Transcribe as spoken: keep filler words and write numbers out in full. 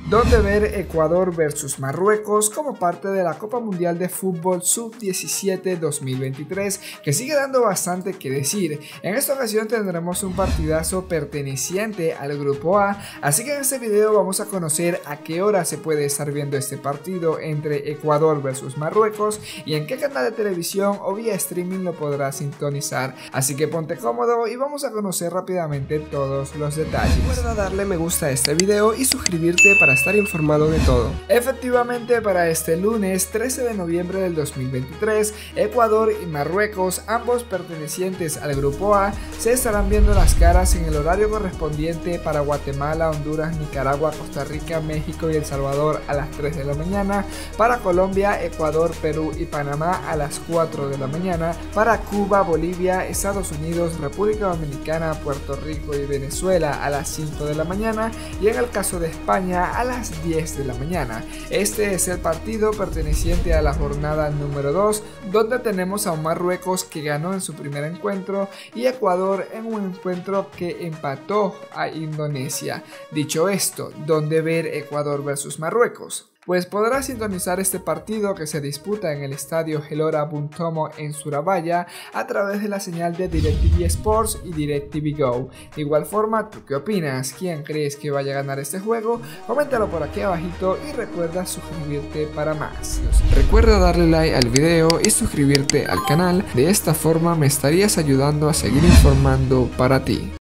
donde ver Ecuador versus Marruecos como parte de la Copa Mundial de Fútbol sub diecisiete dos mil veintitrés, que sigue dando bastante que decir. En esta ocasión tendremos un partidazo perteneciente al grupo A, así que en este video vamos a conocer a qué hora se puede estar viendo este partido entre Ecuador versus Marruecos y en qué canal de televisión o vía streaming lo podrás sintonizar. Así que ponte cómodo y vamos a conocer rápidamente todos los detalles. Recuerda darle me gusta a este video y suscribirte para estar informado de todo. Efectivamente, para este lunes trece de noviembre del dos mil veintitrés, Ecuador y Marruecos, ambos pertenecientes al grupo A, se estarán viendo las caras en el horario correspondiente para Guatemala, Honduras, Nicaragua, Costa Rica, México y El Salvador a las tres de la mañana, para Colombia, Ecuador, Perú y Panamá a las cuatro de la mañana, para Cuba, Bolivia, Estados Unidos, República Dominicana, Puerto Rico y Venezuela a las cinco de la mañana y en el caso de España a las diez de la mañana. Este es el partido perteneciente a la jornada número dos, donde tenemos a un Marruecos que ganó en su primer encuentro y Ecuador en un encuentro que empató a Indonesia. Dicho esto, ¿dónde ver Ecuador versus Marruecos? Pues podrás sintonizar este partido que se disputa en el estadio Gelora Bung Tomo en Surabaya a través de la señal de DirecTV Sports y DirecTV Go. De igual forma, ¿tú qué opinas? ¿Quién crees que vaya a ganar este juego? Coméntalo por aquí abajito y recuerda suscribirte para más. Recuerda darle like al video y suscribirte al canal, de esta forma me estarías ayudando a seguir informando para ti.